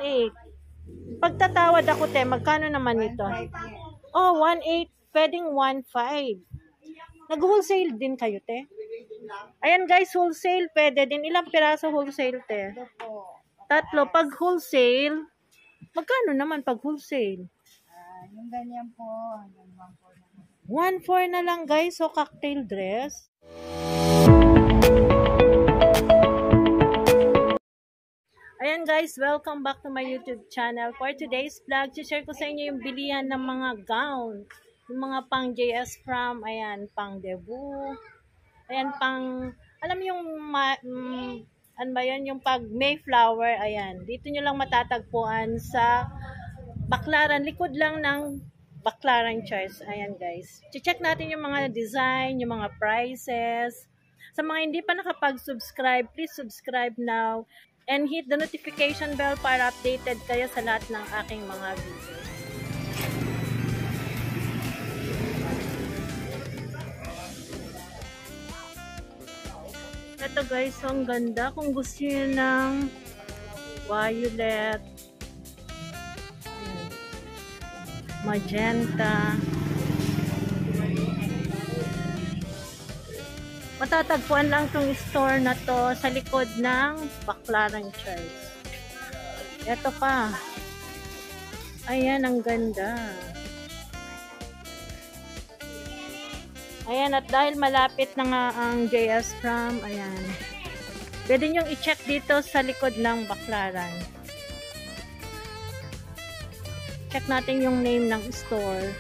1.8. Pagtatawad ako, te, magkano naman ito? Oh, 1.8. Pwedeng 1.5. Nag-wholesale din kayo, te? Ayan, guys, wholesale. Pwede din. Ilang piraso wholesale, te? 3. Pag wholesale, magkano naman pag wholesale? Yung ganyan po, 1.4 na lang, guys. So, cocktail dress. Ayan, guys. Welcome back to my YouTube channel. For today's vlog, share ko sa inyo yung bilihan ng mga gown. Yung mga pang JS Prom. Ayan, pang debut. Ayan, pang, alam yung, ano ba yun? Yung pag Mayflower. Ayan, dito nyo lang matatagpuan sa Baclaran. Likod lang ng Baclaran Church. Ayan, guys. Check natin yung mga design, yung mga prices. Sa mga hindi pa nakapag-subscribe, please subscribe now and hit the notification bell para updated kayo sa lahat ng aking mga videos. Ito, guys, ang ganda. Kung gusto nyo ng violet, magenta, matatagpuan lang itong store na to sa likod ng Baclaran Church. Ito pa. Ayan, ang ganda. Ayan, at dahil malapit na nga ang JS Prom, ayan. Pwede nyo i-check dito sa likod ng Baclaran. Check natin yung name ng store.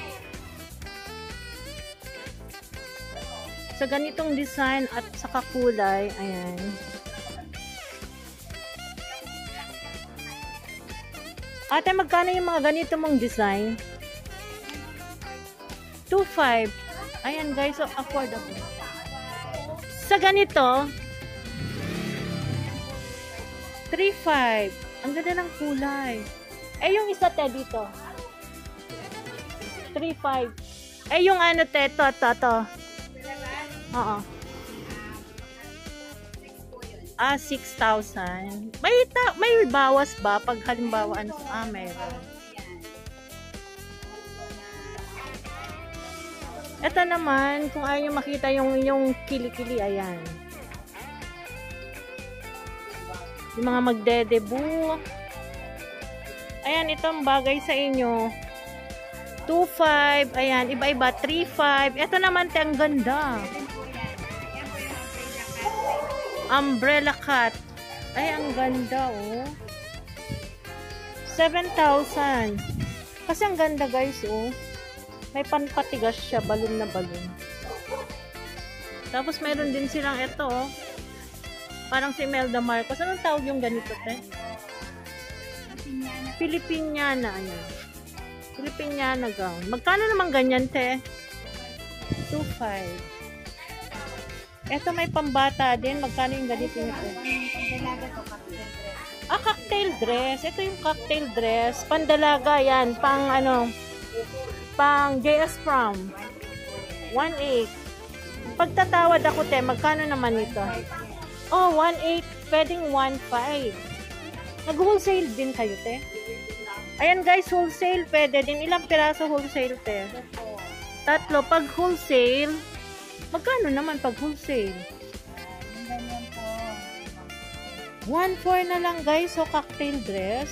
Sa ganitong design at saka kulay, ayan. Ate, magkano yung mga ganito mong design? 2.5. Ayan, guys, so affordable. Sa ganito, 3.5. Ang ganda ng kulay. Eh, yung isa, te, dito. 3.5. Eh, yung ano, te, to. Oo. 6,000. May bawas ba pag halimbawa ano? Meron. Ito naman, kung ayaw nyo makita yung kili-kili, ayan. Yung mga magde-debut. Ayan, itong bagay sa inyo. 2.5. Ayan, iba-iba. 3.5. Ito naman, ang ganda. Umbrella cut. Ay, ang ganda, oh. 7,000. Kasi ang ganda, guys, oh. May panpatigas siya, balon na balon. Tapos, mayroon din silang ito, oh. Parang si Imelda Marcos. Anong tawag yung ganito, te? Filipiniana. Ayan. Filipiniana gown. Magkano naman ganyan, te? 2.5. Ito may pambata din. Magkano yung ganito nito? Cocktail dress. Ito yung cocktail dress. Pandalaga yan. Pang ano, pang JS Prom. 1.8. Pagtatawad ako, te, magkano naman ito? Oh, 1.8. Pwedeng 1.5. Nag-wholesale din kayo, te? Ayan, guys, wholesale. Pwede din. Ilang piraso wholesale, te? 3. Pag wholesale, magkano naman pag wholesale? 1.4 na lang, guys. So, cocktail dress.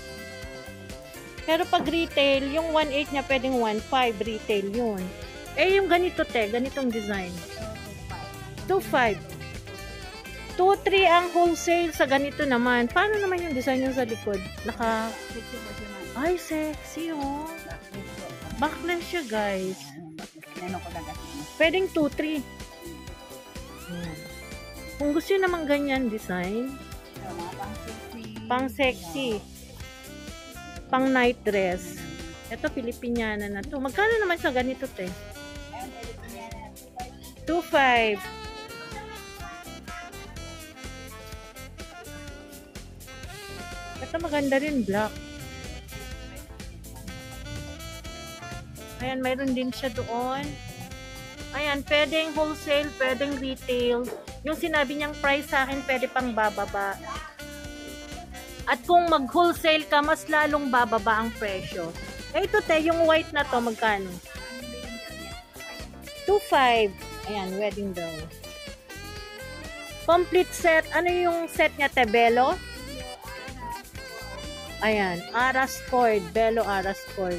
Pero pag retail, yung 1.8 niya pwedeng 1.5 retail yun. Eh, yung ganito, te, ganitong design. 2.5. 2.3 ang wholesale sa ganito naman. Paano naman yung design yung sa likod? Ay, sexy, oh. Backless siya, guys. Pwedeng 2.3. Kung gusto nyo naman ganyan design, pang sexy, pang night dress. Ito, Filipiniana na to. Magkano naman sa ganito, te? 2.5. Ito maganda rin, black. Ayan, mayroon din siya doon. Ayan, pwedeng wholesale, pwedeng retail. Yung sinabi niyang price sa akin, pwede pang bababa. At kung mag-wholesale ka, mas lalong bababa ang presyo. Eh, ito te, yung white na to, magkano? 2.5. Ayan, wedding gown. Complete set. Ano yung set niya, te? Belo? Ayan, Aras cord. Belo Aras cord.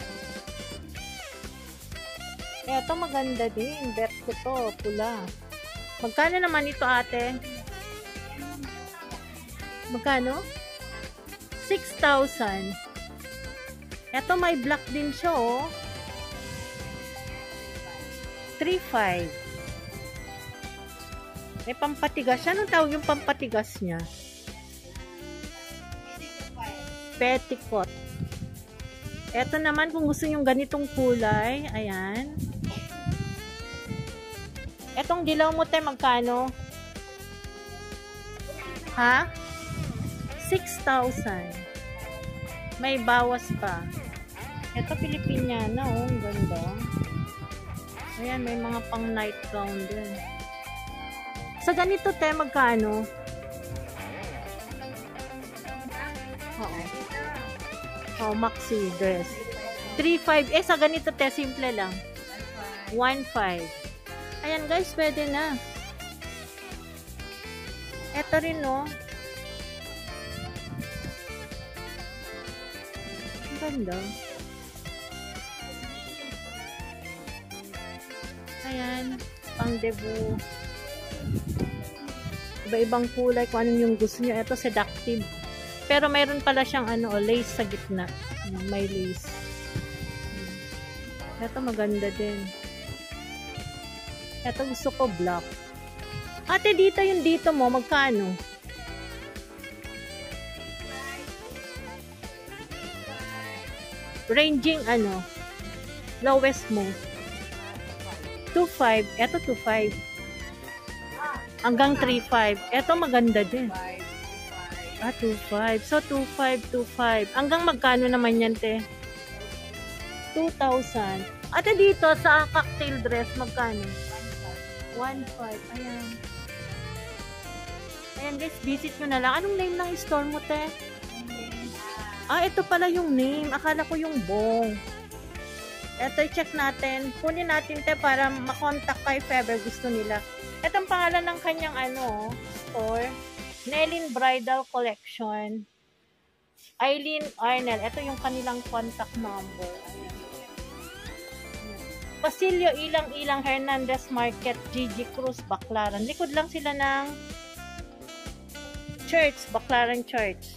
Eto, maganda din. Bet ko to, pula. Magkano naman ito, ate? Magkano? 6,000. Eto, may black din siya, oh. 3,500. May pampatigas siya. Anong tawag yung pampatigas niya? Petticoat. Eto naman, kung gusto nyo ganitong kulay, ayan. Etong dilaw mo, te, magkano? Ha? 6,000. May bawas pa. Ito, Pilipiniana, oh. Ang ganda. Ayan, may mga pang night gown din. Sa ganito, te, magkano? Oo. Oh, maxi dress. 3,500. Sa ganito, te, simple lang. 1,500. Ayan, guys, pwede na. Ito rin, no? Ang ganda. Ayan, pang debut. Iba-ibang kulay kung anong yung gusto nyo. Ito, seductive. Pero mayroon pala siyang lace sa gitna. May lace. Ito, maganda din. Ito, gusto ko black. Ate, dito yung dito mo, magkano? Ranging, lowest mo. 2,500. Ito, 2,500. Hanggang 3,500. Ito, maganda din. 2,500. So, 2,500, 2,500. Hanggang magkano naman yan, te? 2,000. Ate, dito, sa cocktail dress, magkano? 1,500. Ayan. Ayan, guys, visit nyo na lang. Anong name ng store mo, te? Ito pala yung name. Akala ko yung bong. Ito, i-check natin. Kunin natin, te, para makontak ka if ever gusto nila. Itong pangalan ng kanyang, store. Nelin Bridal Collection. Eileen Arnel. Ito yung kanilang contact number. Ayan. Basilio Ilang-Ilang Hernandez Market, Gigi Cruz, Baclaran. Likod lang sila ng church, Baclaran Church.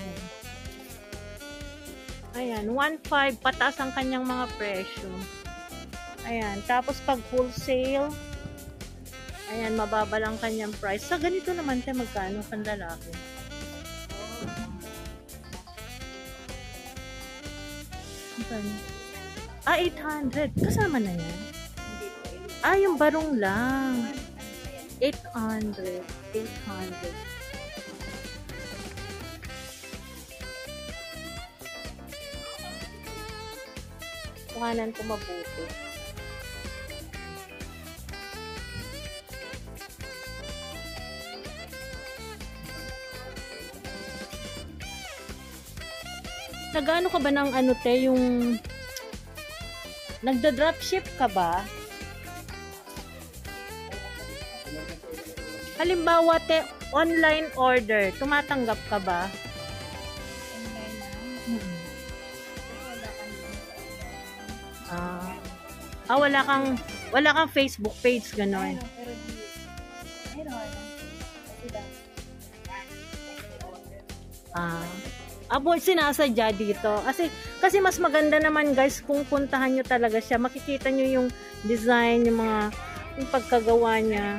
Ayan, 1,500 pataas ang kanyang mga presyo. Ayan, tapos pag wholesale, ayan, mababa lang kanyang price. Sa ganito naman, te, magkano pang lalaki? Magkano? 800. Kasama na yan. Yung barong lang. 800. 800. Tuhanan ko mabuti. Nagaano ka ba ng te, yung nagda-dropship ka ba? Halimbawa, te, online order, tumatanggap ka ba? Online na. Wala kang Facebook page, gano'n. Pero di, mayroon. Sinasadya dito. Kasi mas maganda naman, guys, kung puntahan nyo talaga siya. Makikita nyo yung design, yung pagkagawa niya.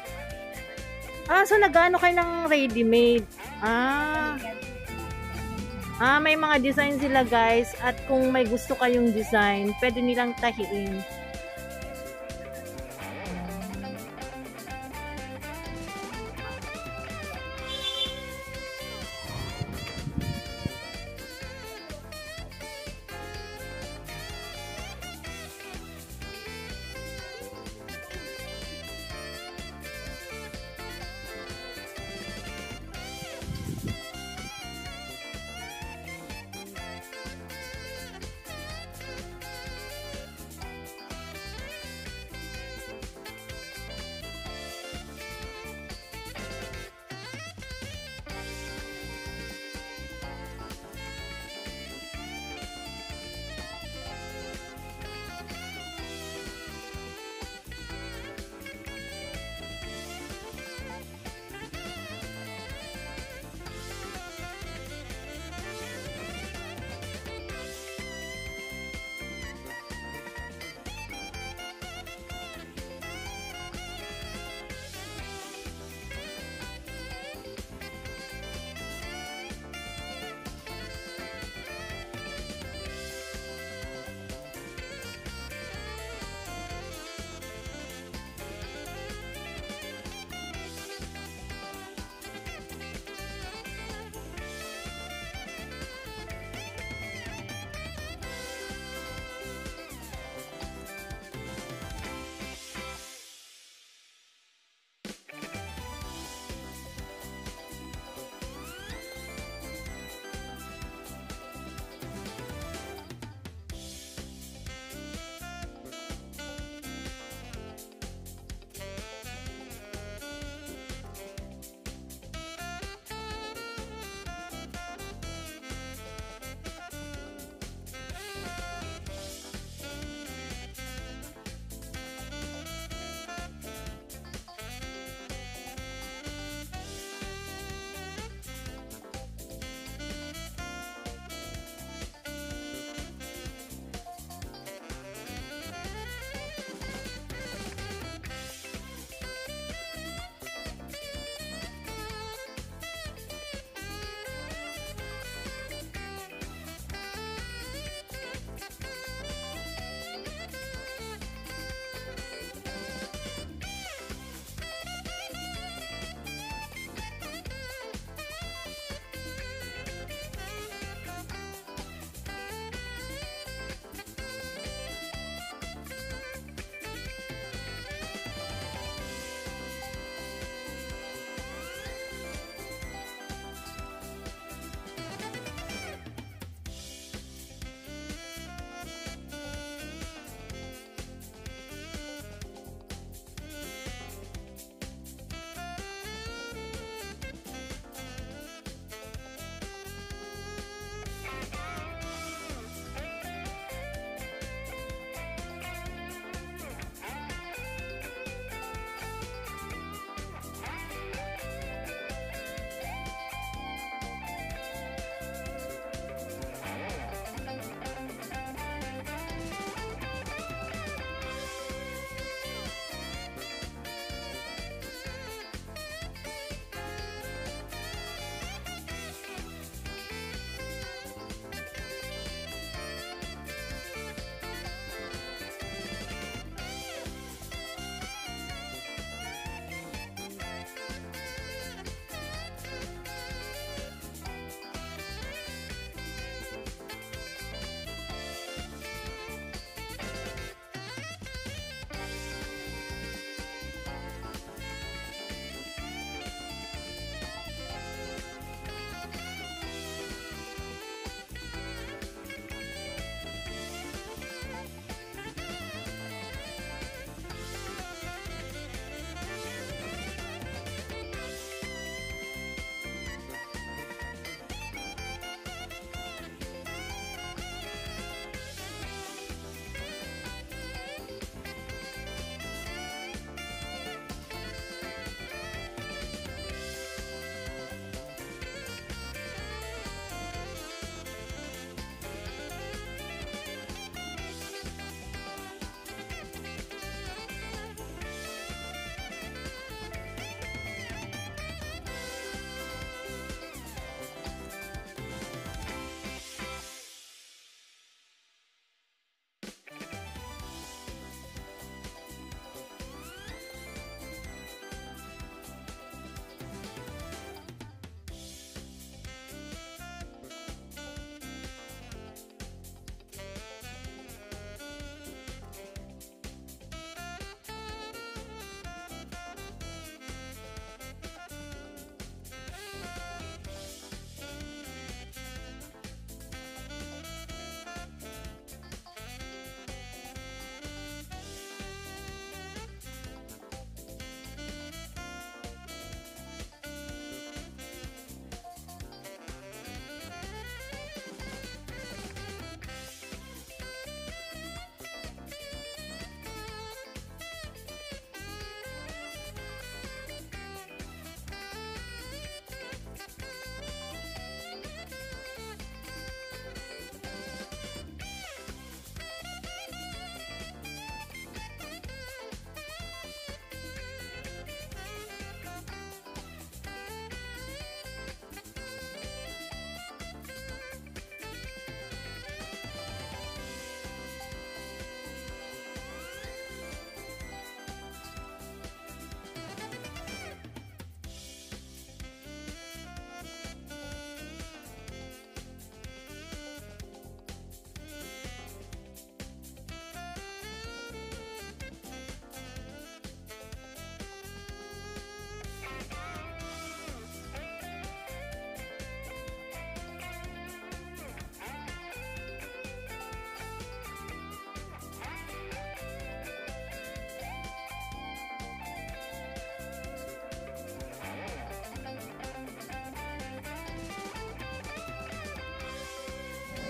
So nagano kayo ng ready-made. May mga design sila, guys. At kung may gusto kayong design, pwede nilang tahiin.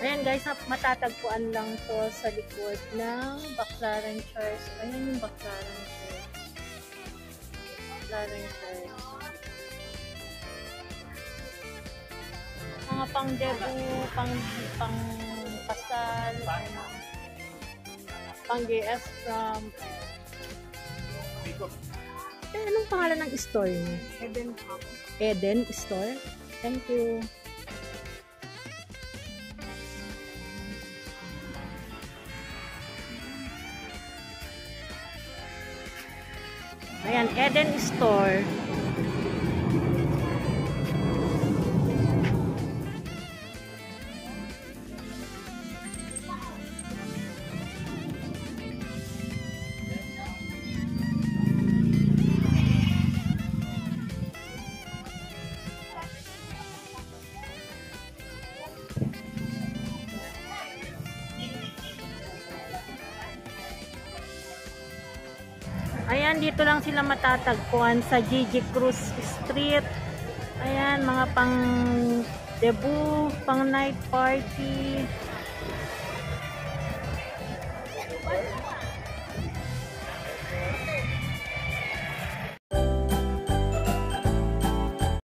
Ayan guys, matatagpuan lang to sa likod ng Baclaran Church. Ayan yung Baclaran Church. Baclaran Church. Mga pang debut, pang kasal, pang JS from anong pangalan ng store niyo? Eden Hub. Eden Store? Thank you. Ayan, Eden Store. Ayan, dito lang sila matatagpuan sa Gigi Cruz Street. Ayan, mga pang debut, pang night party.